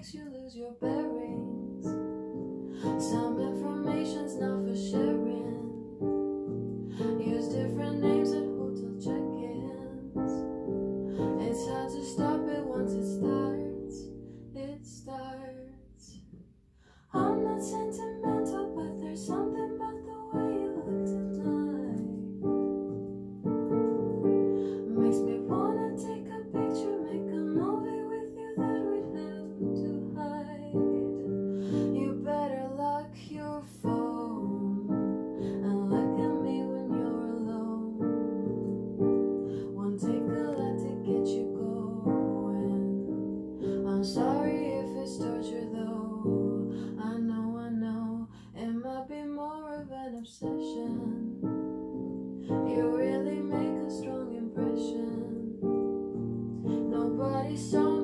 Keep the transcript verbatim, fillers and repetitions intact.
makes you lose your bearings. Some information's not for sharing. Use different names at hotel check-ins. It's hard to stop it once it starts. It starts. I'm not sentimental, but there's something about the way you look tonight. Makes me wanna take a picture, make a movie with you that we'd have to hide. You better lock your phone and look at me when you're alone. Won't take a lot to get you going. I'm sorry if it's torture though. I know, I know, it might be more of an obsession. You really make a strong impression. Nobody saw me